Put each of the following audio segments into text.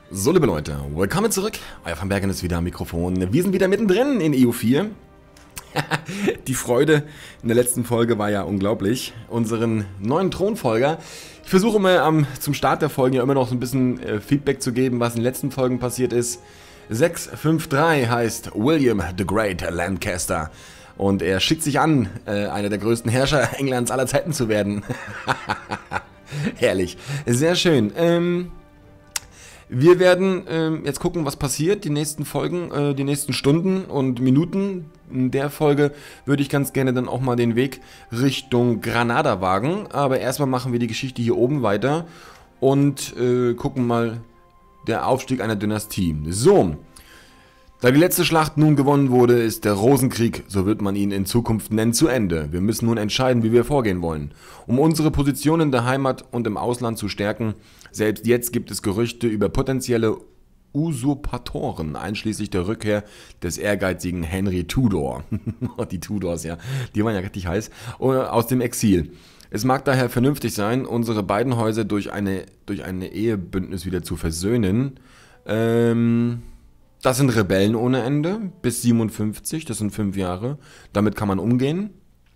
So, liebe Leute, willkommen zurück. Euer Van Bergen ist wieder am Mikrofon. Wir sind wieder mittendrin in EU4. Die Freude in der letzten Folge war ja unglaublich. Unseren neuen Thronfolger. Ich versuche immer zum Start der Folgen ja immer noch so ein bisschen Feedback zu geben, was in den letzten Folgen passiert ist. 653 heißt William the Great Lancaster. Und er schickt sich an, einer der größten Herrscher Englands aller Zeiten zu werden. Herrlich. Sehr schön. Wir werden jetzt gucken, was passiert, die nächsten Folgen, die nächsten Stunden und Minuten. In der Folge würde ich ganz gerne dann auch mal den Weg Richtung Granada wagen. Aber erstmal machen wir die Geschichte hier oben weiter und gucken mal der Aufstieg einer Dynastie. So, da die letzte Schlacht nun gewonnen wurde, ist der Rosenkrieg, so wird man ihn in Zukunft nennen, zu Ende. Wir müssen nun entscheiden, wie wir vorgehen wollen. Um unsere Position in der Heimat und im Ausland zu stärken, selbst jetzt gibt es Gerüchte über potenzielle Usurpatoren, einschließlich der Rückkehr des ehrgeizigen Henry Tudor. Die Tudors, ja, die waren ja richtig heiß, aus dem Exil. Es mag daher vernünftig sein, unsere beiden Häuser durch eine Ehebündnis wieder zu versöhnen. Das sind Rebellen ohne Ende, bis 57, das sind 5 Jahre. Damit kann man umgehen.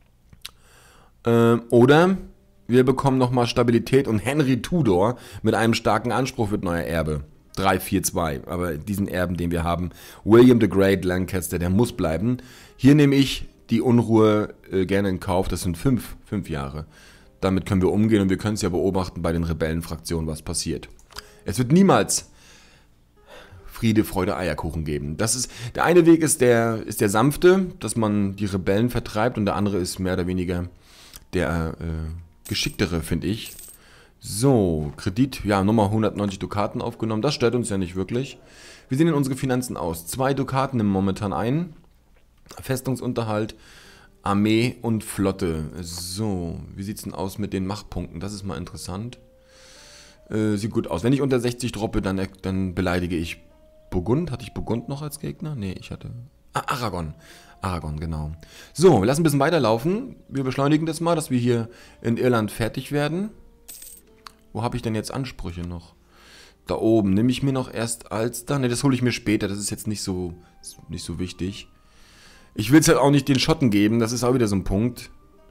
Oder wir bekommen nochmal Stabilität und Henry Tudor mit einem starken Anspruch wird neuer Erbe. 3-4-2, aber diesen Erben, den wir haben, William the Great Lancaster, der muss bleiben. Hier nehme ich die Unruhe gerne in Kauf, das sind 5 Jahre. Damit können wir umgehen und wir können es ja beobachten bei den Rebellenfraktionen, was passiert. Es wird niemals Friede, Freude, Eierkuchen geben. Das ist, der eine Weg ist der sanfte, dass man die Rebellen vertreibt und der andere ist mehr oder weniger der geschicktere, finde ich. So, Kredit, ja, nochmal 190 Dukaten aufgenommen, das stört uns ja nicht wirklich. Wie sehen denn unsere Finanzen aus? 2 Dukaten nehmen momentan ein. Festungsunterhalt, Armee und Flotte. So, wie sieht es denn aus mit den Machtpunkten? Das ist mal interessant. Sieht gut aus. Wenn ich unter 60 droppe, dann beleidige ich Burgund. Hatte ich Burgund noch als Gegner? Nee, ich hatte... Aragon. Aragon, genau. So, wir lassen ein bisschen weiterlaufen. Wir beschleunigen das mal, dass wir hier in Irland fertig werden. Wo habe ich denn jetzt Ansprüche noch? Da oben. Nehme ich mir noch erst Ulster? Ne, das hole ich mir später. Das ist jetzt nicht so wichtig. Ich will es halt auch nicht den Schotten geben. Das ist auch wieder so ein Punkt.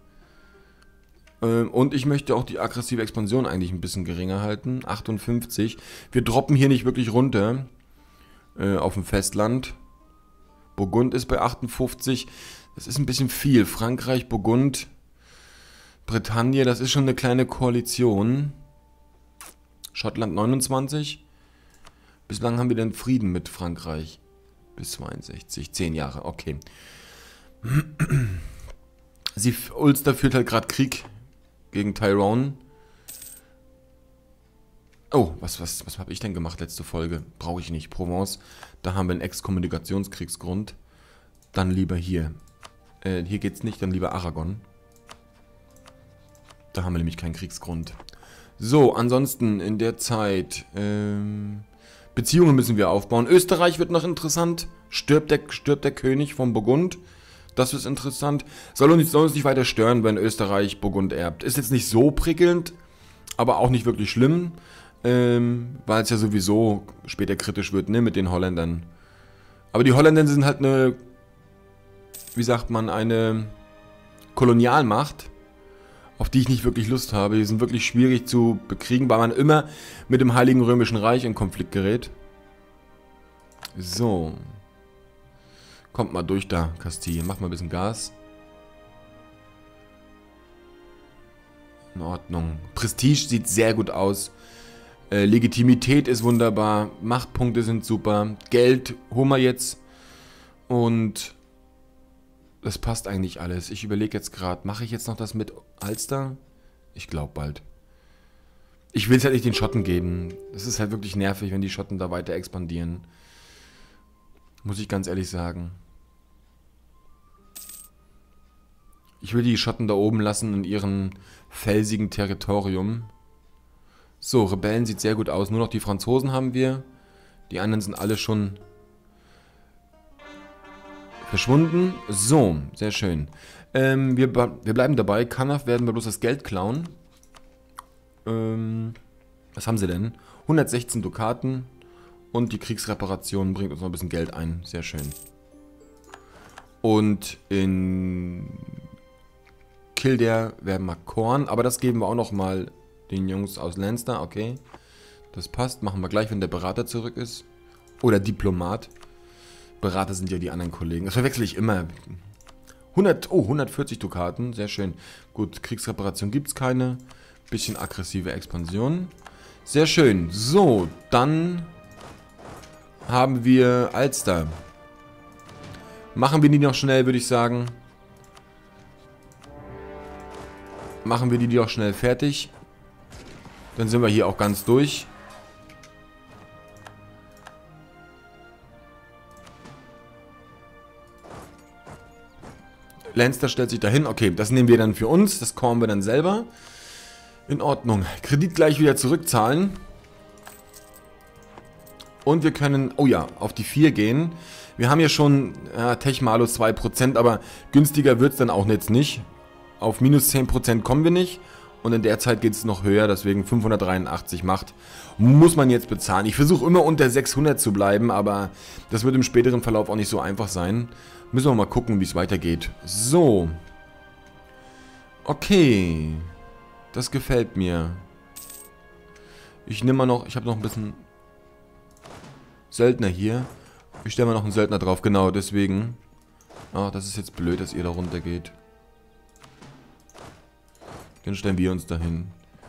Und ich möchte auch die aggressive Expansion eigentlich ein bisschen geringer halten. 58. Wir droppen hier nicht wirklich runter. Auf dem Festland. Burgund ist bei 58. Das ist ein bisschen viel. Frankreich, Burgund, Bretagne, das ist schon eine kleine Koalition. Schottland 29. Bislang haben wir den Frieden mit Frankreich. Bis 62. 10 Jahre, okay. Ulster führt halt gerade Krieg gegen Tyrone. Oh, was habe ich denn gemacht letzte Folge? Brauche ich nicht. Provence, da haben wir einen Exkommunikationskriegsgrund. Dann lieber hier. Hier geht's nicht, dann lieber Aragon. Da haben wir nämlich keinen Kriegsgrund. So, ansonsten in der Zeit Beziehungen müssen wir aufbauen. Österreich wird noch interessant. Stirbt der König von Burgund. Das ist interessant. Soll uns nicht weiter stören, wenn Österreich Burgund erbt. Ist jetzt nicht so prickelnd, aber auch nicht wirklich schlimm. Weil es ja sowieso später kritisch wird, ne, mit den Holländern. Aber die Holländer sind halt eine, wie sagt man, eine Kolonialmacht, auf die ich nicht wirklich Lust habe. Die sind wirklich schwierig zu bekriegen, weil man immer mit dem Heiligen Römischen Reich in Konflikt gerät. So. Kommt mal durch da, Kastilien. Mach mal ein bisschen Gas. In Ordnung. Prestige sieht sehr gut aus. Legitimität ist wunderbar, Machtpunkte sind super, Geld holen wir jetzt und das passt eigentlich alles. Ich überlege jetzt gerade, mache ich jetzt noch das mit Ulster? Ich glaube bald. Ich will es halt nicht den Schotten geben. Das ist halt wirklich nervig, wenn die Schotten da weiter expandieren. Muss ich ganz ehrlich sagen. Ich will die Schotten da oben lassen in ihrem felsigen Territorium. So, Rebellen sieht sehr gut aus. Nur noch die Franzosen haben wir. Die anderen sind alle schon verschwunden. So, sehr schön. Wir bleiben dabei. Kanaf werden wir bloß das Geld klauen. Was haben sie denn? 116 Dukaten. Und die Kriegsreparation bringt uns noch ein bisschen Geld ein. Sehr schön. Und in Kildare werden wir Korn. Aber das geben wir auch noch mal den Jungs aus Lannister. Okay, das passt. Machen wir gleich, wenn der Berater zurück ist. Oder Diplomat. Berater sind ja die anderen Kollegen. Das verwechsel ich immer. 140 Dukaten. Sehr schön. Gut, Kriegsreparation gibt es keine. Bisschen aggressive Expansion. Sehr schön. So, dann haben wir Alster. Machen wir die noch schnell, würde ich sagen. Machen wir die doch schnell fertig. Dann sind wir hier auch ganz durch. Lannister stellt sich dahin. Okay, das nehmen wir dann für uns. Das korn wir dann selber. In Ordnung. Kredit gleich wieder zurückzahlen. Und wir können, oh ja, auf die 4 gehen. Wir haben ja schon Tech-Malus 2%, aber günstiger wird es dann auch jetzt nicht. Auf minus 10% kommen wir nicht. Und in der Zeit geht es noch höher, deswegen 583 Macht muss man jetzt bezahlen. Ich versuche immer unter 600 zu bleiben, aber das wird im späteren Verlauf auch nicht so einfach sein. Müssen wir mal gucken, wie es weitergeht. So. Okay. Das gefällt mir. Ich nehme mal noch, ich habe noch ein bisschen Söldner hier. Ich stelle mal noch einen Söldner drauf, genau, deswegen. Ah, das ist jetzt blöd, dass ihr da runter geht. Dann stellen wir uns dahin.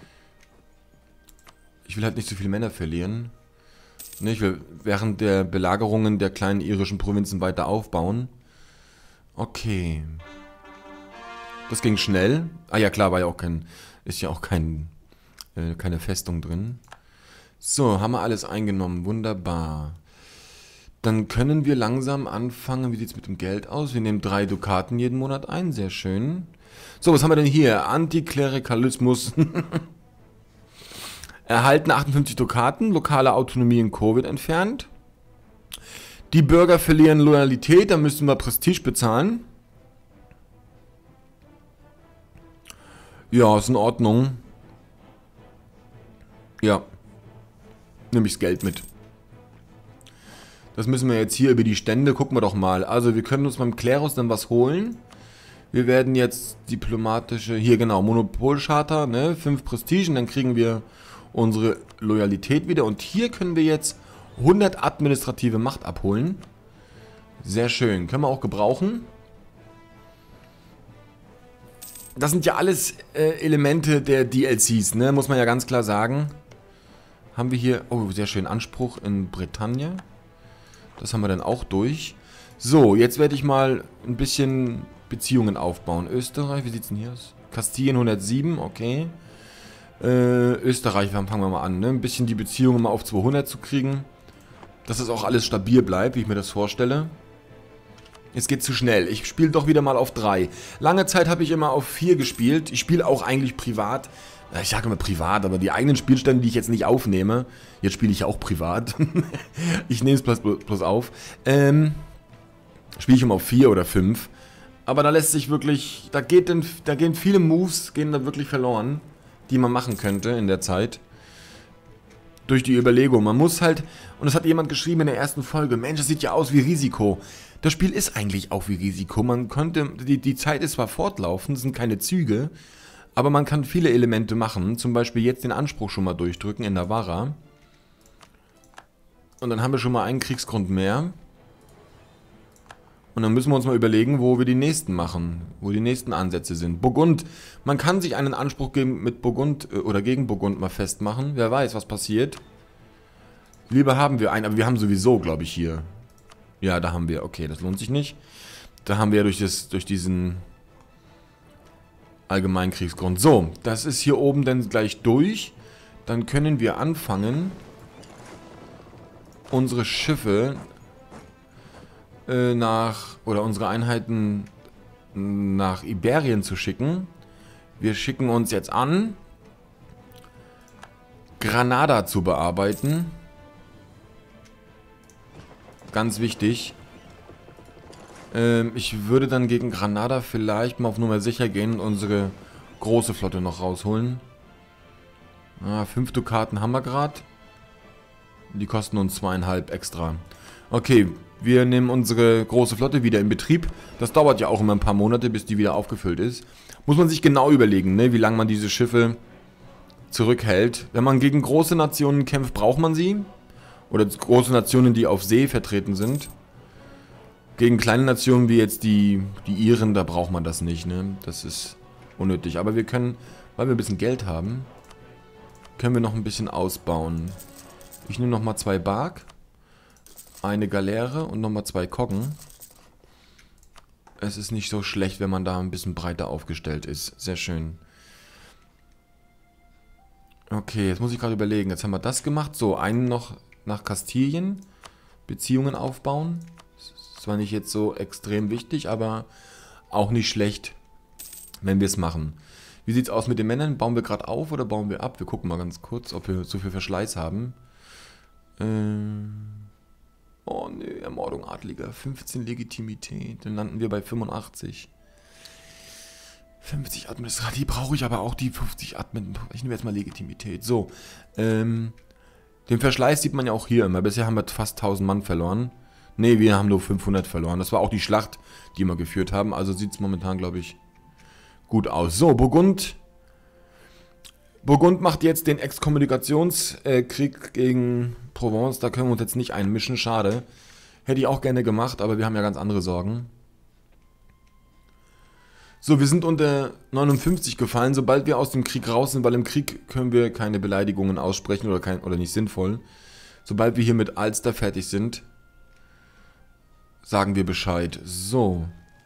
Ich will halt nicht so viele Männer verlieren. Ne, ich will während der Belagerungen der kleinen irischen Provinzen weiter aufbauen. Okay. Das ging schnell. Ah ja, klar, war ja auch kein... Ist ja auch keine Festung drin. So, haben wir alles eingenommen. Wunderbar. Dann können wir langsam anfangen. Wie sieht es mit dem Geld aus? Wir nehmen 3 Dukaten jeden Monat ein. Sehr schön. So, was haben wir denn hier? Antiklerikalismus. Erhalten 58 Dukaten. Lokale Autonomie in Covid entfernt. Die Bürger verlieren Loyalität. Da müssen wir Prestige bezahlen. Ja, ist in Ordnung. Ja. Nehme ich das Geld mit. Das müssen wir jetzt hier über die Stände. Gucken wir doch mal. Also wir können uns beim Klerus dann was holen. Wir werden jetzt diplomatische... Hier genau, Monopolcharta, ne? 5 Prestige und dann kriegen wir unsere Loyalität wieder. Und hier können wir jetzt 100 administrative Macht abholen. Sehr schön. Können wir auch gebrauchen. Das sind ja alles Elemente der DLCs, ne? Muss man ja ganz klar sagen. Haben wir hier... Oh, sehr schön. Anspruch in Bretagne. Das haben wir dann auch durch. So, jetzt werde ich mal ein bisschen Beziehungen aufbauen. Österreich, wie sieht es denn hier aus? Kastilien 107, okay. Österreich, fangen wir mal an, ne? Ein bisschen die Beziehungen mal auf 200 zu kriegen. Dass das auch alles stabil bleibt, wie ich mir das vorstelle. Es geht zu schnell. Ich spiele doch wieder mal auf 3. Lange Zeit habe ich immer auf 4 gespielt. Ich spiele auch eigentlich privat. Ich sage immer privat, aber die eigenen Spielstände, die ich jetzt nicht aufnehme, jetzt spiele ich ja auch privat. Ich nehme es bloß auf. Spiele ich immer auf 4 oder 5. Aber da lässt sich wirklich, da gehen viele Moves, gehen da wirklich verloren, die man machen könnte in der Zeit. Durch die Überlegung. Man muss halt, und das hat jemand geschrieben in der ersten Folge, Mensch, das sieht ja aus wie Risiko. Das Spiel ist eigentlich auch wie Risiko. Man könnte, die Zeit ist zwar fortlaufend, es sind keine Züge, aber man kann viele Elemente machen. Zum Beispiel jetzt den Anspruch schon mal durchdrücken in Navarra. Und dann haben wir schon mal einen Kriegsgrund mehr. Und dann müssen wir uns mal überlegen, wo wir die nächsten machen. Wo die nächsten Ansätze sind. Burgund. Man kann sich einen Anspruch mit Burgund oder gegen Burgund mal festmachen. Wer weiß, was passiert. Lieber haben wir einen, aber wir haben sowieso, glaube ich, hier. Ja, da haben wir. Okay, das lohnt sich nicht. Da haben wir durch diesen allgemeinen Kriegsgrund. So, das ist hier oben dann gleich durch. Dann können wir anfangen, unsere Schiffe oder unsere Einheiten nach Iberien zu schicken. Wir schicken uns jetzt an, Granada zu bearbeiten. Ganz wichtig. Ich würde dann gegen Granada vielleicht mal auf Nummer sicher gehen und unsere große Flotte noch rausholen. 5 Dukaten haben wir gerade. Die kosten uns 2,5 extra. Okay, wir nehmen unsere große Flotte wieder in Betrieb. Das dauert ja auch immer ein paar Monate, bis die wieder aufgefüllt ist. Muss man sich genau überlegen, ne, wie lange man diese Schiffe zurückhält. Wenn man gegen große Nationen kämpft, braucht man sie. Oder große Nationen, die auf See vertreten sind. Gegen kleine Nationen wie jetzt die Iren, da braucht man das nicht, ne? Das ist unnötig. Aber wir können, weil wir ein bisschen Geld haben, können wir noch ein bisschen ausbauen. Ich nehme nochmal 2 Bark, eine Galeere und nochmal 2 Koggen. Es ist nicht so schlecht, wenn man da ein bisschen breiter aufgestellt ist. Sehr schön. Okay, jetzt muss ich gerade überlegen. Jetzt haben wir das gemacht. So, einen noch nach Kastilien. Beziehungen aufbauen. Das war nicht jetzt so extrem wichtig, aber auch nicht schlecht, wenn wir es machen. Wie sieht es aus mit den Männern? Bauen wir gerade auf oder bauen wir ab? Wir gucken mal ganz kurz, ob wir so viel Verschleiß haben. Oh ne, Ermordung Adliger. 15 Legitimität. Dann landen wir bei 85. 50 Administrativ brauche ich aber auch die 50 Admin. Ich nehme jetzt mal Legitimität. So. Den Verschleiß sieht man ja auch hier immer. Bisher haben wir fast 1000 Mann verloren. Ne, wir haben nur 500 verloren. Das war auch die Schlacht, die wir geführt haben. Also sieht es momentan, glaube ich, gut aus. So, Burgund. Burgund macht jetzt den Exkommunikationskrieg gegen Provence. Da können wir uns jetzt nicht einmischen. Schade. Hätte ich auch gerne gemacht, aber wir haben ja ganz andere Sorgen. So, wir sind unter 59 gefallen. Sobald wir aus dem Krieg raus sind, weil im Krieg können wir keine Beleidigungen aussprechen oder nicht sinnvoll. Sobald wir hier mit Ulster fertig sind, sagen wir Bescheid. So.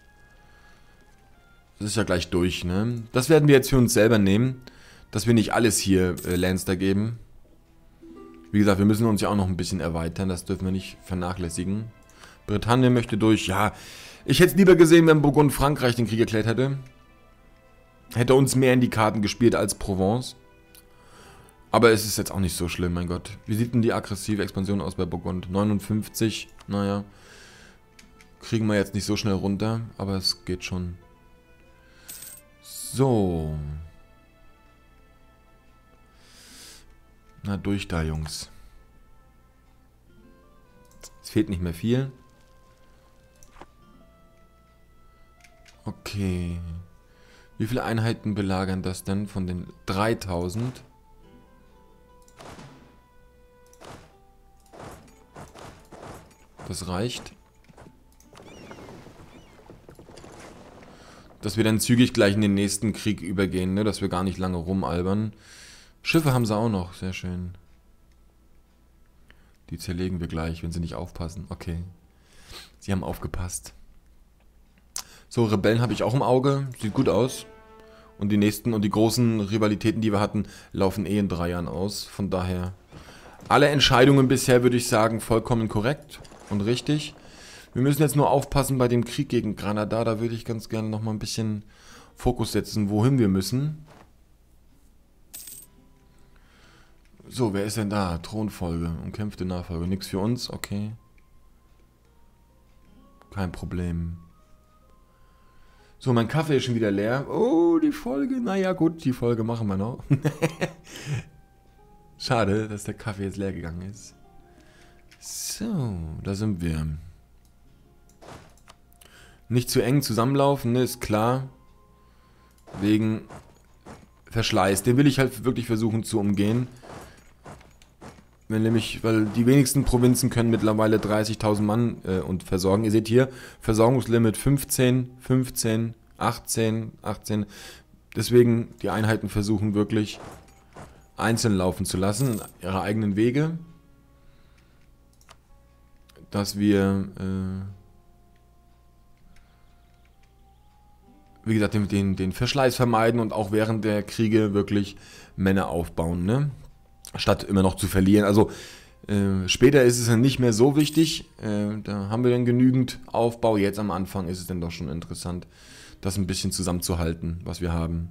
Das ist ja gleich durch, ne? Das werden wir jetzt für uns selber nehmen, dass wir nicht alles hier Lanster geben. Wie gesagt, wir müssen uns ja auch noch ein bisschen erweitern. Das dürfen wir nicht vernachlässigen. Britannien möchte durch. Ja, ich hätte es lieber gesehen, wenn Burgund Frankreich den Krieg erklärt hätte. Hätte uns mehr in die Karten gespielt als Provence. Aber es ist jetzt auch nicht so schlimm, mein Gott. Wie sieht denn die aggressive Expansion aus bei Burgund? 59, naja. Kriegen wir jetzt nicht so schnell runter, aber es geht schon. So. Na, durch da, Jungs. Es fehlt nicht mehr viel. Okay. Wie viele Einheiten belagern das denn von den 3000? Das reicht. Dass wir dann zügig gleich in den nächsten Krieg übergehen, ne? Dass wir gar nicht lange rumalbern. Schiffe haben sie auch noch, sehr schön. Die zerlegen wir gleich, wenn sie nicht aufpassen. Okay. Sie haben aufgepasst. So, Rebellen habe ich auch im Auge. Sieht gut aus. Und die nächsten und die großen Rivalitäten, die wir hatten, laufen eh in 3 Jahren aus. Von daher, alle Entscheidungen bisher, würde ich sagen, vollkommen korrekt und richtig. Wir müssen jetzt nur aufpassen bei dem Krieg gegen Granada. Da würde ich ganz gerne nochmal ein bisschen Fokus setzen, wohin wir müssen. So, wer ist denn da? Thronfolge, umkämpfte Nachfolge. Nix für uns, okay. Kein Problem. So, mein Kaffee ist schon wieder leer. Oh, die Folge. Naja, gut, die Folge machen wir noch. Schade, dass der Kaffee jetzt leer gegangen ist. So, da sind wir. Nicht zu eng zusammenlaufen, ne, ist klar. Wegen Verschleiß. Den will ich halt wirklich versuchen zu umgehen. Weil die wenigsten Provinzen können mittlerweile 30.000 Mann und versorgen. Ihr seht hier, Versorgungslimit 15, 15, 18, 18. Deswegen die Einheiten versuchen wirklich einzeln laufen zu lassen, ihre eigenen Wege. Dass wir, wie gesagt, den Verschleiß vermeiden und auch während der Kriege wirklich Männer aufbauen, ne? Statt immer noch zu verlieren. Also später ist es dann nicht mehr so wichtig. Da haben wir dann genügend Aufbau. Jetzt am Anfang ist es dann doch schon interessant, das ein bisschen zusammenzuhalten, was wir haben.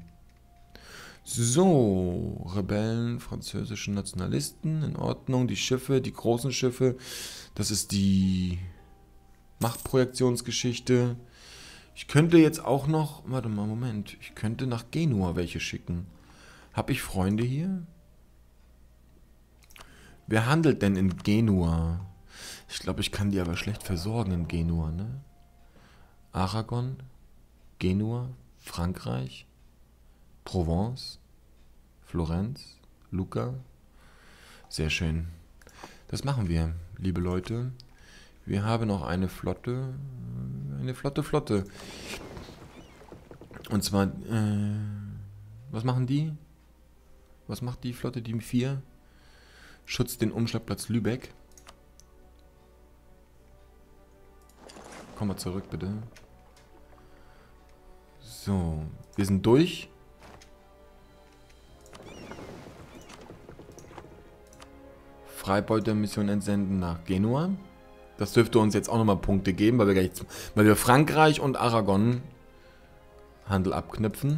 So, Rebellen, französische Nationalisten, in Ordnung. Die Schiffe, die großen Schiffe. Das ist die Machtprojektionsgeschichte. Ich könnte jetzt auch noch, warte mal, Moment. Ich könnte nach Genua welche schicken. Habe ich Freunde hier? Wer handelt denn in Genua? Ich glaube, ich kann die aber schlecht versorgen in Genua, ne? Aragon, Genua, Frankreich, Provence, Florenz, Lucca. Sehr schön. Das machen wir, liebe Leute. Wir haben noch eine Flotte. Eine Flotte. Und zwar, was machen die? Was macht die Flotte, die 4? Schützt den Umschlagplatz Lübeck. Komm mal zurück, bitte. So, wir sind durch. Freibeutermission entsenden nach Genua. Das dürfte uns jetzt auch nochmal Punkte geben, weil wir Frankreich und Aragon Handel abknüpfen.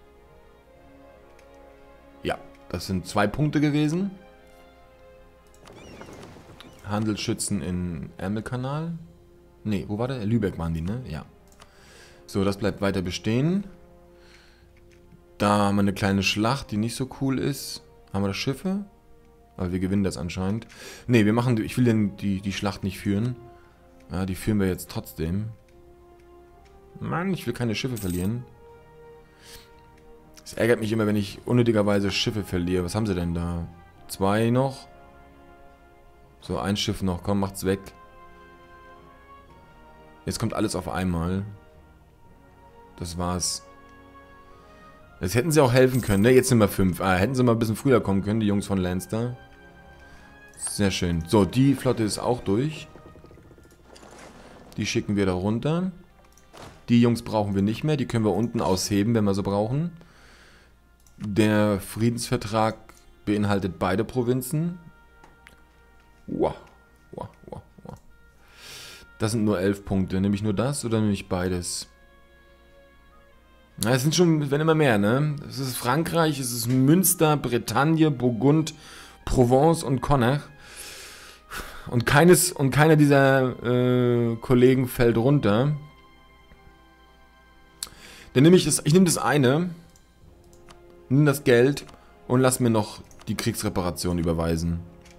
Ja, das sind 2 Punkte gewesen. Handelsschützen in Ärmelkanal. Ne, wo war der? Lübeck waren die, ne? Ja. So, das bleibt weiter bestehen. Da haben wir eine kleine Schlacht, die nicht so cool ist. Haben wir da Schiffe? Aber wir gewinnen das anscheinend. Ne, ich will denn die Schlacht nicht führen. Ja, die führen wir jetzt trotzdem. Mann, ich will keine Schiffe verlieren. Es ärgert mich immer, wenn ich unnötigerweise Schiffe verliere. Was haben sie denn da? 2 noch? So, 1 Schiff noch. Komm, macht's weg. Jetzt kommt alles auf einmal. Das war's. Jetzt hätten sie auch helfen können, ne? Jetzt sind wir 5. Hätten sie mal ein bisschen früher kommen können, die Jungs von Lanster. Sehr schön. So, die Flotte ist auch durch. Die schicken wir da runter. Die Jungs brauchen wir nicht mehr. Die können wir unten ausheben, wenn wir sie brauchen. Der Friedensvertrag beinhaltet beide Provinzen. Wow. Das sind nur 11 Punkte. Nehme ich nur das oder nehme ich beides? Na, es sind schon, wenn immer mehr, ne? Es ist Frankreich, es ist Münster, Bretagne, Burgund, Provence und Connacht. Und keiner dieser Kollegen fällt runter. Dann nehme ich nehme das eine, nehme das Geld und lass mir noch die Kriegsreparation überweisen.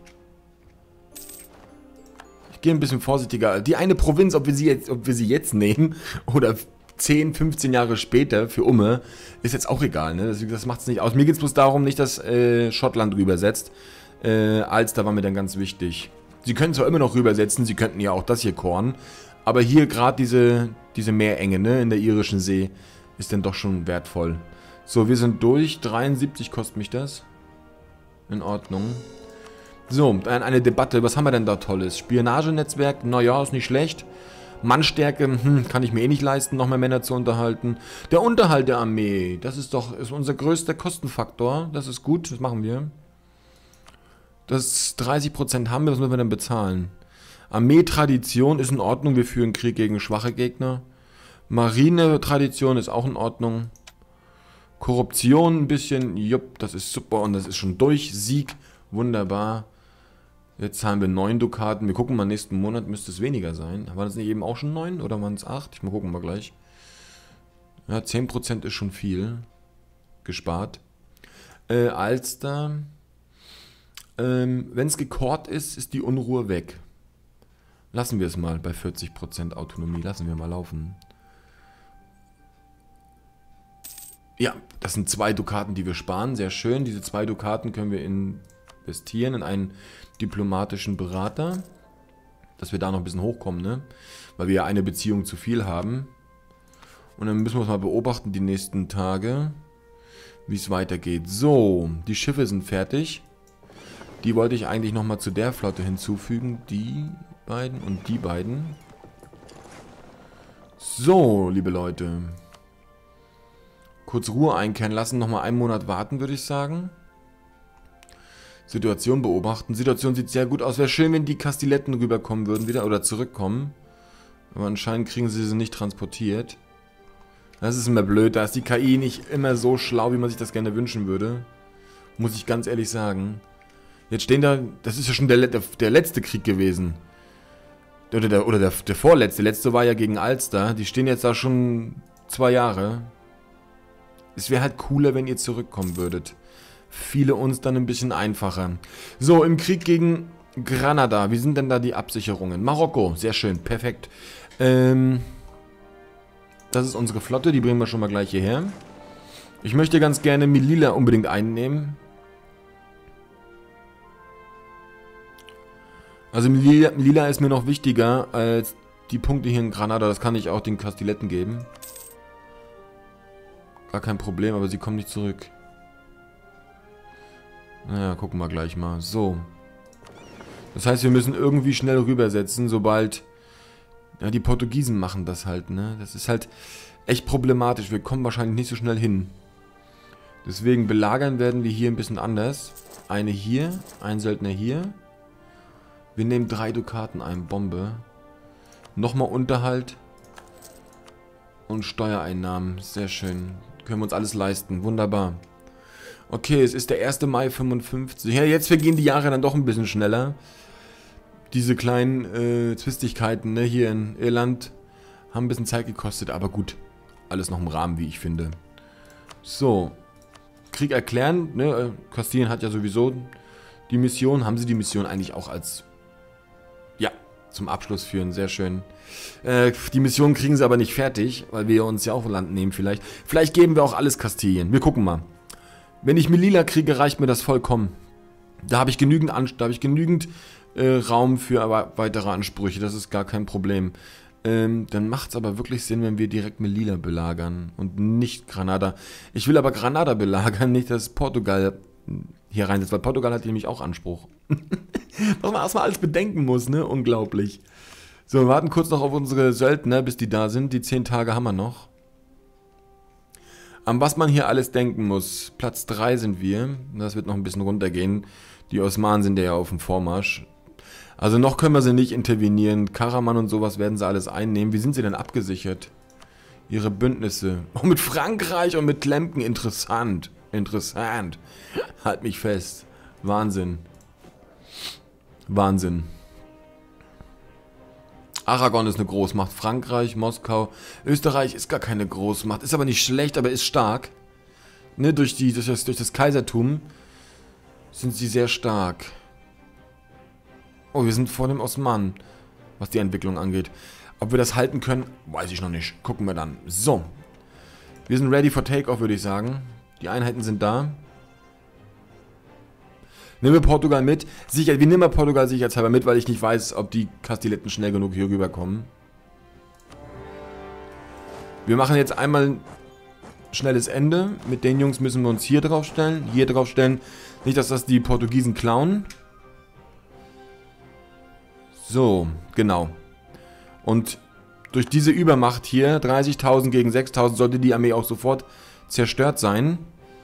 Ich gehe ein bisschen vorsichtiger. Die eine Provinz, ob wir sie jetzt nehmen oder 10, 15 Jahre später für Umme, ist jetzt auch egal, ne? Das macht es nicht aus. Mir geht es bloß darum, nicht, dass Schottland rübersetzt. Ulster war mir dann ganz wichtig. Sie können zwar immer noch rübersetzen, sie könnten ja auch das hier korn, aber hier gerade diese Meerenge, ne, in der irischen See, ist dann doch schon wertvoll. So, wir sind durch. 73 kostet mich das. In Ordnung. So, dann eine Debatte. Was haben wir denn da Tolles? Spionagenetzwerk, naja, ist nicht schlecht. Mannstärke, kann ich mir eh nicht leisten, noch mehr Männer zu unterhalten. Der Unterhalt der Armee, das ist unser größter Kostenfaktor. Das ist gut, das machen wir. Das 30% haben wir, was müssen wir denn bezahlen? Armeetradition ist in Ordnung, wir führen Krieg gegen schwache Gegner. Marine-Tradition ist auch in Ordnung. Korruption ein bisschen, jupp, das ist super und das ist schon durch. Sieg, wunderbar. Jetzt zahlen wir 9 Dukaten. Wir gucken mal, nächsten Monat müsste es weniger sein. Waren das nicht eben auch schon 9 oder waren es 8? Mal gucken wir gleich. Ja, 10% ist schon viel gespart. Ulster. Wenn es gekorrt ist, ist die Unruhe weg. Lassen wir es mal bei 40% Autonomie. Lassen wir mal laufen. Ja, das sind 2 Dukaten, die wir sparen. Sehr schön. Diese 2 Dukaten können wir investieren in einen diplomatischen Berater. Dass wir da noch ein bisschen hochkommen, ne? Weil wir ja eine Beziehung zu viel haben. Und dann müssen wir es mal beobachten die nächsten Tage, wie es weitergeht. So, die Schiffe sind fertig. Die wollte ich eigentlich nochmal zu der Flotte hinzufügen. Die beiden und die beiden. So, liebe Leute. Kurz Ruhe einkehren lassen. Nochmal einen Monat warten, würde ich sagen. Situation beobachten. Situation sieht sehr gut aus. Wäre schön, wenn die Kastiletten rüberkommen würden wieder oder zurückkommen. Aber anscheinend kriegen sie nicht transportiert. Das ist immer blöd. Da ist die KI nicht immer so schlau, wie man sich das gerne wünschen würde. Muss ich ganz ehrlich sagen. Jetzt stehen da, das ist ja schon der letzte Krieg gewesen. Oder der vorletzte. Der letzte war ja gegen Ulster. Die stehen jetzt da schon 2 Jahre. Es wäre halt cooler, wenn ihr zurückkommen würdet. viele uns dann ein bisschen einfacher. So, im Krieg gegen Granada, wie sind denn da die Absicherungen? Marokko, sehr schön, perfekt. Das ist unsere Flotte, die bringen wir schon mal gleich hierher. Ich möchte ganz gerne Melilla unbedingt einnehmen. Also Melilla ist mir noch wichtiger als die Punkte hier in Granada. Das kann ich auch den Kastiletten geben. Gar kein Problem, aber sie kommen nicht zurück. Naja, gucken wir gleich mal. So. Das heißt, wir müssen irgendwie schnell rübersetzen, sobald... Ja, die Portugiesen machen das halt, ne? Das ist halt echt problematisch. Wir kommen wahrscheinlich nicht so schnell hin. Deswegen belagern werden wir hier ein bisschen anders. Eine hier, ein Söldner hier. Wir nehmen 3 Dukaten ein, Bombe. Nochmal Unterhalt. Und Steuereinnahmen, sehr schön. Können wir uns alles leisten, wunderbar. Okay, es ist der 1. Mai 55. Ja, jetzt vergehen die Jahre dann doch ein bisschen schneller. Diese kleinen Zwistigkeiten, ne, hier in Irland haben ein bisschen Zeit gekostet, aber gut. Alles noch im Rahmen, wie ich finde. So. Krieg erklären, ne, Kastilien hat ja sowieso die Mission. Haben sie die Mission eigentlich auch als, ja, zum Abschluss führen, sehr schön. Die Mission kriegen sie aber nicht fertig, weil wir uns ja auch Land nehmen vielleicht. Vielleicht geben wir auch alles Kastilien, wir gucken mal. Wenn ich Melilla kriege, reicht mir das vollkommen. Da habe ich genügend Raum für weitere Ansprüche, das ist gar kein Problem. Dann macht es aber wirklich Sinn, wenn wir direkt Melilla belagern und nicht Granada. Ich will aber Granada belagern, nicht dass Portugal hier reinsetzt, weil Portugal hat nämlich auch Anspruch. Was man erstmal alles bedenken muss, ne? Unglaublich. So, wir warten kurz noch auf unsere Söldner, bis die da sind. Die 10 Tage haben wir noch. An was man hier alles denken muss. Platz 3 sind wir. Das wird noch ein bisschen runtergehen. Die Osmanen sind ja auf dem Vormarsch. Also noch können wir sie nicht intervenieren. Karaman und sowas werden sie alles einnehmen. Wie sind sie denn abgesichert? Ihre Bündnisse. Oh, mit Frankreich und mit Tlemken. Interessant. Interessant. Halt mich fest. Wahnsinn. Wahnsinn. Aragon ist eine Großmacht. Frankreich, Moskau. Österreich ist gar keine Großmacht. Ist aber nicht schlecht, aber ist stark. Ne, durch das Kaisertum sind sie sehr stark. Oh, wir sind vor dem Osmanen, was die Entwicklung angeht. Ob wir das halten können, weiß ich noch nicht. Gucken wir dann. So. Wir sind ready for takeoff, würde ich sagen. Die Einheiten sind da. Nehmen wir Portugal mit. Sicher, wir nehmen Portugal sicherheitshalber mit, weil ich nicht weiß, ob die Kastiletten schnell genug hier rüberkommen. Wir machen jetzt einmal ein schnelles Ende. Mit den Jungs müssen wir uns hier drauf stellen. Hier drauf stellen. Nicht, dass das die Portugiesen klauen. So, genau. Und durch diese Übermacht hier, 30.000 gegen 6.000, sollte die Armee auch sofort zerstört sein.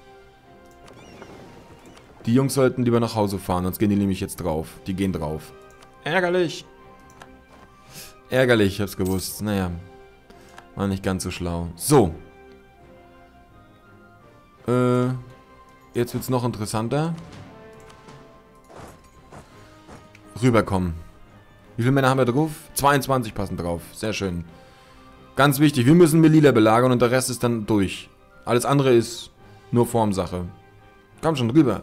Die Jungs sollten lieber nach Hause fahren, sonst gehen die nämlich jetzt drauf. Die gehen drauf. Ärgerlich. Ärgerlich, ich hab's gewusst. Naja, war nicht ganz so schlau. So. Jetzt wird's noch interessanter. Rüberkommen. Wie viele Männer haben wir drauf? 22 passen drauf. Sehr schön. Ganz wichtig, wir müssen Melilla belagern und der Rest ist dann durch. Alles andere ist nur Formsache. Komm schon, rüber.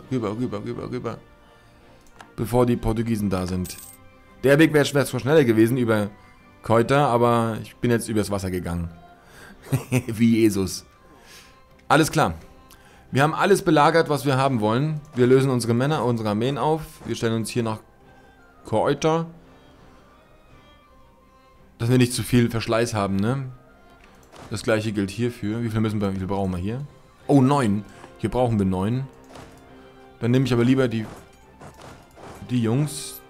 Bevor die Portugiesen da sind. Der Weg wäre zwar schneller gewesen über Ceuta, aber ich bin jetzt übers Wasser gegangen. Wie Jesus. Alles klar. Wir haben alles belagert, was wir haben wollen. Wir lösen unsere Männer, unsere Armeen auf. Wir stellen uns hier nach Ceuta. Dass wir nicht zu viel Verschleiß haben, ne? Das gleiche gilt hierfür. Wie viel brauchen wir hier? Oh, 9. Hier brauchen wir 9. Dann nehme ich aber lieber die Jungs.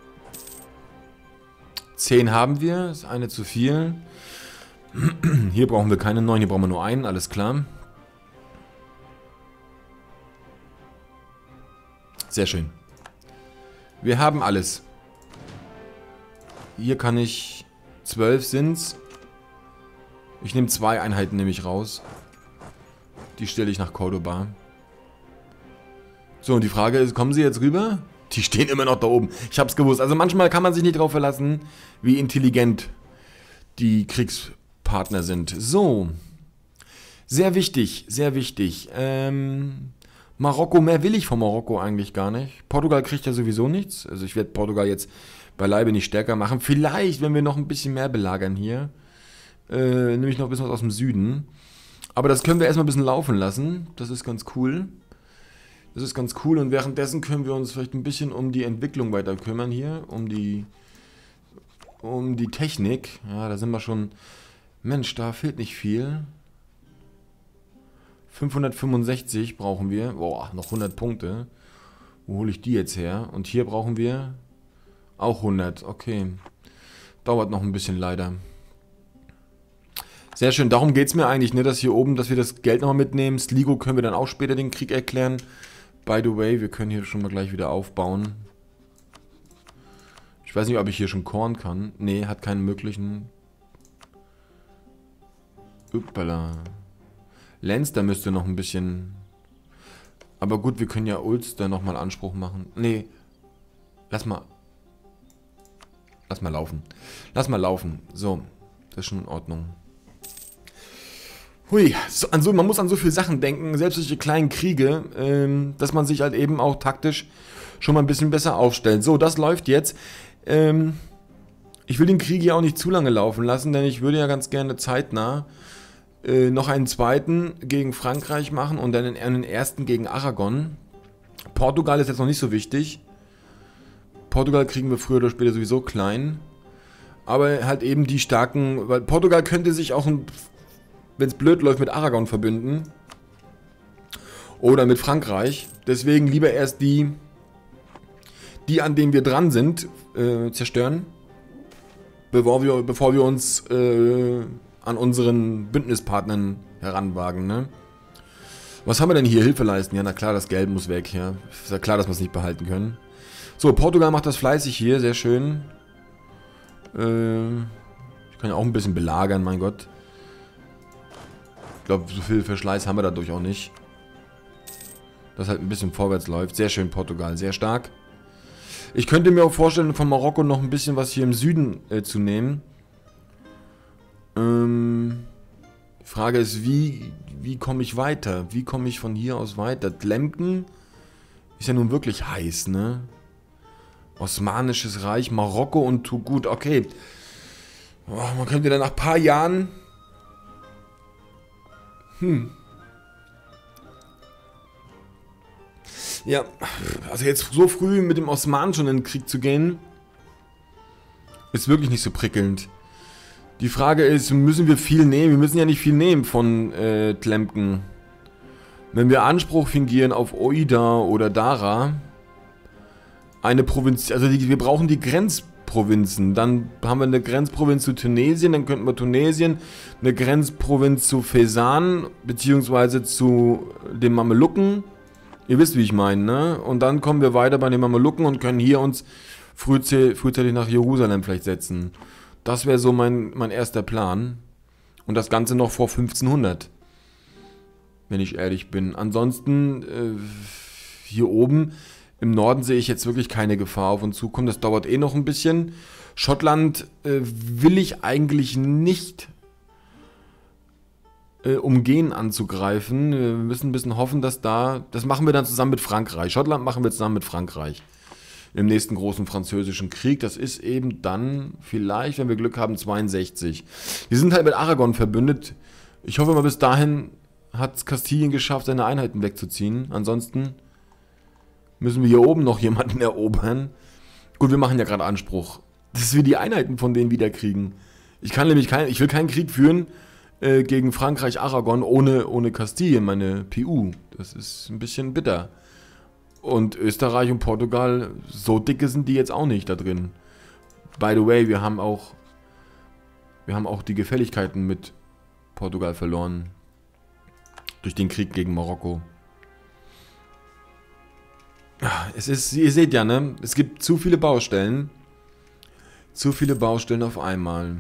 10 haben wir. Ist eine zu viel. Hier brauchen wir keine 9. Hier brauchen wir nur einen. Alles klar. Sehr schön. Wir haben alles. Hier kann ich... 12 sind's. Ich nehme 2 Einheiten nämlich raus. Die stelle ich nach Cordoba. So, und die Frage ist, kommen sie jetzt rüber? Die stehen immer noch da oben. Ich hab's gewusst. Also manchmal kann man sich nicht darauf verlassen, wie intelligent die Kriegspartner sind. So. Sehr wichtig, sehr wichtig. Marokko, mehr will ich von Marokko eigentlich gar nicht. Portugal kriegt ja sowieso nichts. Also ich werde Portugal jetzt beileibe nicht stärker machen. Vielleicht, wenn wir noch ein bisschen mehr belagern hier. Nämlich noch ein bisschen was aus dem Süden. Aber das können wir erstmal ein bisschen laufen lassen. Das ist ganz cool. Das ist ganz cool. Und währenddessen können wir uns vielleicht ein bisschen um die Entwicklung weiter kümmern hier. Um die Technik. Ja, da sind wir schon... Mensch, da fehlt nicht viel. 565 brauchen wir. Boah, noch 100 Punkte. Wo hole ich die jetzt her? Und hier brauchen wir auch 100. Okay. Dauert noch ein bisschen leider. Sehr schön. Darum geht es mir eigentlich, ne, dass hier oben, dass wir das Geld nochmal mitnehmen. Sligo können wir dann auch später den Krieg erklären. By the way, wir können hier schon mal gleich wieder aufbauen. Ich weiß nicht, ob ich hier schon Korn kann. Nee, hat keinen möglichen... Uppala. Leinster müsste noch ein bisschen... Aber gut, wir können ja Ulster nochmal Anspruch machen. Nee. Lass mal laufen. Lass mal laufen. So. Das ist schon in Ordnung. Hui. Man muss an so viele Sachen denken. Selbst solche kleinen Kriege. Dass man sich halt eben auch taktisch schon mal ein bisschen besser aufstellt. So, das läuft jetzt. Ich will den Krieg ja auch nicht zu lange laufen lassen. Denn ich würde ja ganz gerne zeitnah noch einen zweiten gegen Frankreich machen und dann einen ersten gegen Aragon. Portugal ist jetzt noch nicht so wichtig. Portugal kriegen wir früher oder später sowieso klein. Aber halt eben die starken... Weil Portugal könnte sich auch, wenn es blöd läuft, mit Aragon verbünden. Oder mit Frankreich. Deswegen lieber erst die an denen wir dran sind, zerstören. Bevor wir uns... an unseren Bündnispartnern heranwagen, ne? Was haben wir denn hier? Hilfe leisten? Ja, na klar, das Geld muss weg, ja. Ist ja klar, dass wir es nicht behalten können. So, Portugal macht das fleißig hier, sehr schön. Ich kann ja auch ein bisschen belagern, mein Gott. Ich glaube, so viel Verschleiß haben wir dadurch auch nicht. Dass halt ein bisschen vorwärts läuft. Sehr schön, Portugal, sehr stark. Ich könnte mir auch vorstellen, von Marokko noch ein bisschen was hier im Süden zu nehmen. Die Frage ist, wie komme ich weiter? Wie komme ich von hier aus weiter? Tlemken ist ja nun wirklich heiß, ne? Osmanisches Reich, Marokko und Togut. Okay. Oh, man könnte dann nach ein paar Jahren... Ja, also jetzt so früh mit dem Osmanen schon in den Krieg zu gehen, ist wirklich nicht so prickelnd. Die Frage ist, müssen wir viel nehmen? Wir müssen ja nicht viel nehmen von Tlemken. Wenn wir Anspruch fingieren auf Oida oder Dara, eine Provinz, also wir brauchen die Grenzprovinzen. Dann haben wir eine Grenzprovinz zu Tunesien, dann könnten wir Tunesien, eine Grenzprovinz zu Fezzan, beziehungsweise zu den Mamelucken. Ihr wisst, wie ich meine, ne? Und dann kommen wir weiter bei den Mamelucken und können hier uns frühzeitig nach Jerusalem vielleicht setzen. Das wäre so mein erster Plan. Und das Ganze noch vor 1500. Wenn ich ehrlich bin. Ansonsten, hier oben im Norden sehe ich jetzt wirklich keine Gefahr auf uns zukommen. Das dauert eh noch ein bisschen. Schottland will ich eigentlich nicht umgehen anzugreifen. Wir müssen ein bisschen hoffen, dass das machen wir dann zusammen mit Frankreich. Schottland machen wir zusammen mit Frankreich. Im nächsten großen französischen Krieg. Das ist eben dann vielleicht, wenn wir Glück haben, 62. Wir sind halt mit Aragon verbündet. Ich hoffe mal, bis dahin hat Kastilien geschafft, seine Einheiten wegzuziehen. Ansonsten müssen wir hier oben noch jemanden erobern. Gut, wir machen ja gerade Anspruch, dass wir die Einheiten von denen wieder kriegen. Ich will keinen Krieg führen gegen Frankreich, Aragon ohne Kastilien, meine PU. Das ist ein bisschen bitter. Und Österreich und Portugal, so dicke sind die jetzt auch nicht da drin. By the way, wir haben auch die Gefälligkeiten mit Portugal verloren. Durch den Krieg gegen Marokko. Es ist, ihr seht ja, ne? Es gibt zu viele Baustellen. Zu viele Baustellen auf einmal.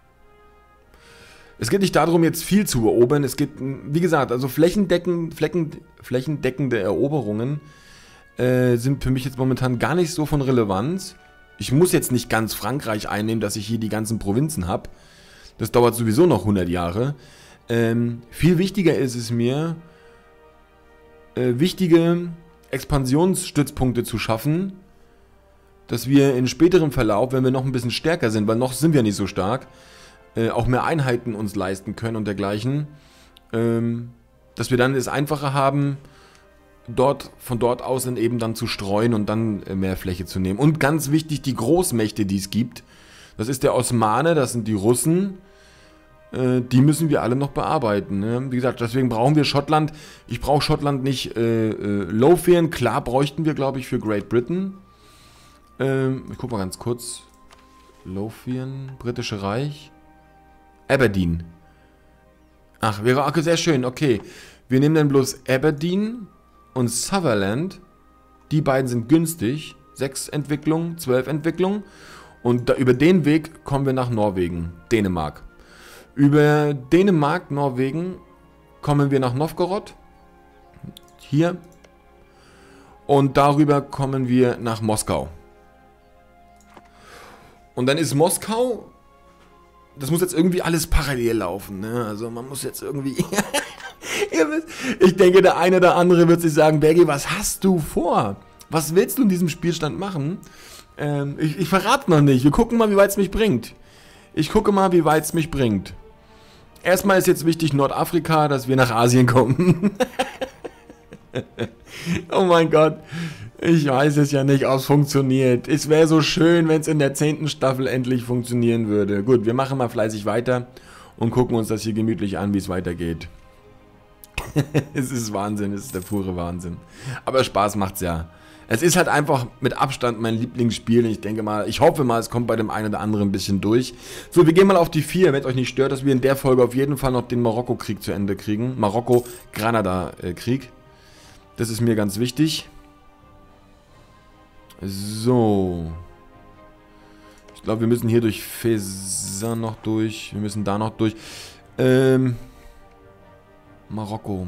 Es geht nicht darum, jetzt viel zu erobern. Es geht, wie gesagt, also flächendeckende Eroberungen sind für mich jetzt momentan gar nicht so von Relevanz. Ich muss jetzt nicht ganz Frankreich einnehmen, dass ich hier die ganzen Provinzen habe. Das dauert sowieso noch 100 Jahre. Viel wichtiger ist es mir, wichtige Expansionsstützpunkte zu schaffen, dass wir in späterem Verlauf, wenn wir noch ein bisschen stärker sind, weil noch sind wir nicht so stark, auch mehr Einheiten uns leisten können und dergleichen, dass wir dann es einfacher haben, von dort aus dann eben dann zu streuen und dann mehr Fläche zu nehmen. Und ganz wichtig, die Großmächte, die es gibt, das ist der Osmane, das sind die Russen, die müssen wir alle noch bearbeiten. Ne? Wie gesagt, deswegen brauchen wir Schottland. Ich brauche Schottland nicht Lothian. Klar bräuchten wir, glaube ich, für Great Britain. Ich gucke mal ganz kurz. Lothian, Britische Reich. Aberdeen. Ach, wäre auch sehr schön. Okay, wir nehmen dann bloß Aberdeen und Sutherland. Die beiden sind günstig. 6 Entwicklungen, 12 Entwicklungen. Und über den Weg kommen wir nach Norwegen, Dänemark. Über Dänemark, Norwegen kommen wir nach Novgorod. Hier. Und darüber kommen wir nach Moskau. Und dann ist Moskau, das muss jetzt irgendwie alles parallel laufen, ne? Also man muss jetzt irgendwie, ich denke, der eine oder andere wird sich sagen, Bergi, was hast du vor? Was willst du in diesem Spielstand machen? Ich verrate noch nicht, wir gucken mal, wie weit es mich bringt. Erstmal ist jetzt wichtig Nordafrika, dass wir nach Asien kommen. Oh mein Gott. Ich weiß es ja nicht, ob es funktioniert. Es wäre so schön, wenn es in der 10. Staffel endlich funktionieren würde. Gut, wir machen mal fleißig weiter und gucken uns das hier gemütlich an, wie es weitergeht. Es ist Wahnsinn, es ist der pure Wahnsinn. Aber Spaß macht's ja. Es ist halt einfach mit Abstand mein Lieblingsspiel. Ich denke mal, ich hoffe mal, es kommt bei dem einen oder anderen ein bisschen durch. So, wir gehen mal auf die 4, wenn es euch nicht stört, dass wir in der Folge auf jeden Fall noch den Marokko-Krieg zu Ende kriegen. Marokko-Granada-Krieg. Das ist mir ganz wichtig. So. Ich glaube, wir müssen hier durch Fezzan noch durch. Wir müssen da noch durch. Marokko.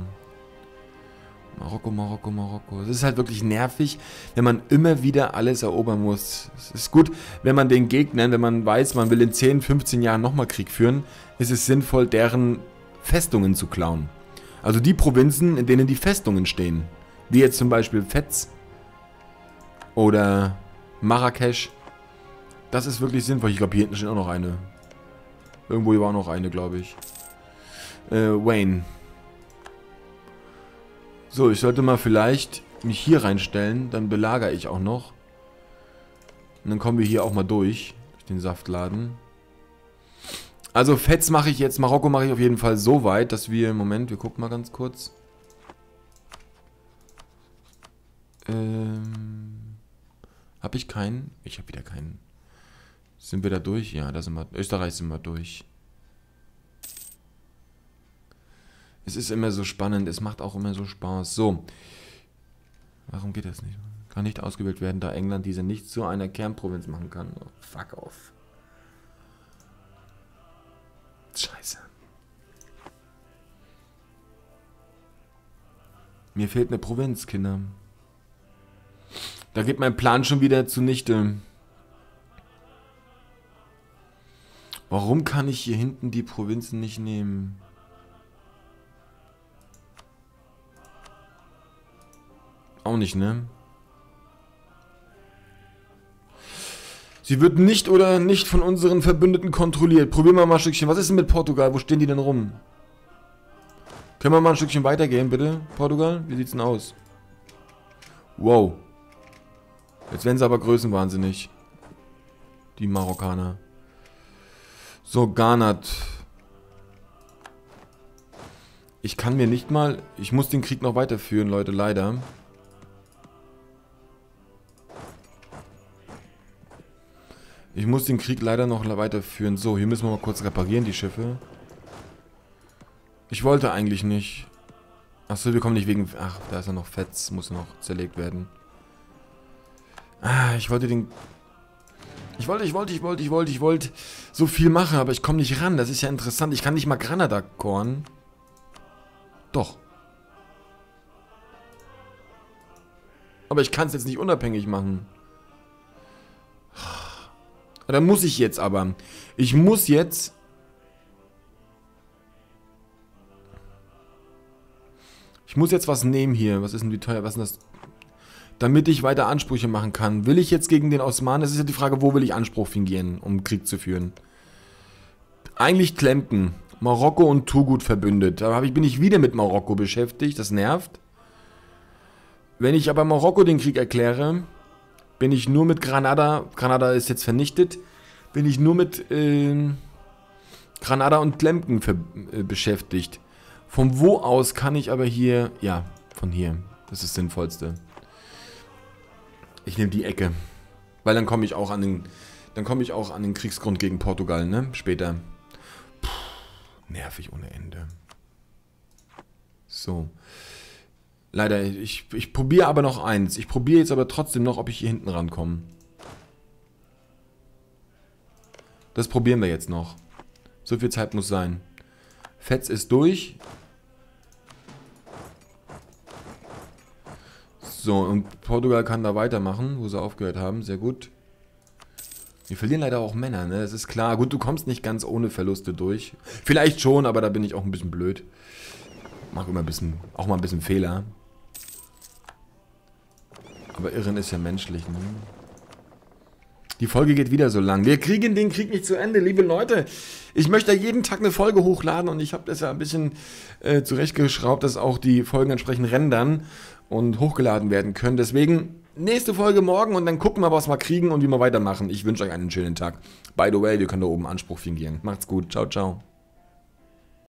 Es ist halt wirklich nervig, wenn man immer wieder alles erobern muss. Es ist gut, wenn man den Gegnern, wenn man weiß, man will in 10, 15 Jahren nochmal Krieg führen, ist es sinnvoll, deren Festungen zu klauen. Also die Provinzen, in denen die Festungen stehen. Wie jetzt zum Beispiel Fez oder Marrakesch. Das ist wirklich sinnvoll. Ich glaube, hier hinten steht auch noch eine. Irgendwo hier war noch eine, glaube ich. Wayne. So, ich sollte mal vielleicht mich hier reinstellen. Dann belagere ich auch noch. Und dann kommen wir hier auch mal durch den Saftladen. Also Fez mache ich jetzt, Marokko mache ich auf jeden Fall so weit, dass wir... Moment, wir gucken mal ganz kurz. Habe ich keinen? Ich habe wieder keinen. Sind wir da durch? Ja, da sind wir. Österreich sind wir durch. Es ist immer so spannend, es macht auch immer so Spaß. So. Warum geht das nicht? Kann nicht ausgewählt werden, da England diese nicht zu einer Kernprovinz machen kann. Oh, fuck off. Scheiße. Mir fehlt eine Provinz, Kinder. Da geht mein Plan schon wieder zunichte. Warum kann ich hier hinten die Provinzen nicht nehmen? Auch nicht, ne? Sie wird nicht oder nicht von unseren Verbündeten kontrolliert. Probieren wir mal ein Stückchen. Was ist denn mit Portugal? Wo stehen die denn rum? Können wir mal ein Stückchen weitergehen, bitte? Portugal? Wie sieht's denn aus? Wow. Jetzt werden sie aber größenwahnsinnig. Die Marokkaner. So, Ghanat. Ich kann mir nicht mal... Ich muss den Krieg noch weiterführen, Leute, leider. Ich muss den Krieg leider noch weiterführen. So, hier müssen wir mal kurz reparieren, die Schiffe. Ich wollte eigentlich nicht. Achso, wir kommen nicht wegen... Ach, da ist ja noch Fetz, muss noch zerlegt werden. Ah, ich wollte den... Ich wollte so viel machen, aber ich komme nicht ran. Das ist ja interessant. Ich kann nicht mal Granada korn. Doch. Aber ich kann es jetzt nicht unabhängig machen. Da muss ich jetzt aber. Ich muss jetzt... Ich muss jetzt was nehmen hier. Was ist denn wie teuer? Was ist denn das? Damit ich weiter Ansprüche machen kann. Will ich jetzt gegen den Osmanen? Das ist ja die Frage, wo will ich Anspruch fingieren, um Krieg zu führen? Eigentlich Tlemken. Marokko und Turgut verbündet. Da bin ich wieder mit Marokko beschäftigt. Das nervt. Wenn ich aber Marokko den Krieg erkläre, bin ich nur mit Granada. Granada ist jetzt vernichtet. Bin ich nur mit Granada und Tlemken beschäftigt. Von wo aus kann ich aber hier... Ja, von hier. Das ist das Sinnvollste. Ich nehme die Ecke. Weil dann komme ich auch an den Kriegsgrund gegen Portugal, ne? Später. Puh, nervig ohne Ende. So. Leider, ich probiere aber noch eins. Ich probiere jetzt aber trotzdem noch, ob ich hier hinten rankomme. Das probieren wir jetzt noch. So viel Zeit muss sein. Fetz ist durch. So, und Portugal kann da weitermachen, wo sie aufgehört haben. Sehr gut. Wir verlieren leider auch Männer, ne? Das ist klar. Gut, du kommst nicht ganz ohne Verluste durch. Vielleicht schon, aber da bin ich auch ein bisschen blöd. Mach immer auch mal ein bisschen Fehler. Aber Irren ist ja menschlich, ne? Die Folge geht wieder so lang. Wir kriegen den Krieg nicht zu Ende, liebe Leute. Ich möchte ja jeden Tag eine Folge hochladen und ich habe das ja ein bisschen zurechtgeschraubt, dass auch die Folgen entsprechend rendern und hochgeladen werden können. Deswegen nächste Folge morgen und dann gucken wir, was wir kriegen und wie wir weitermachen. Ich wünsche euch einen schönen Tag. By the way, wir können da oben Anspruch fingieren. Macht's gut. Ciao, ciao.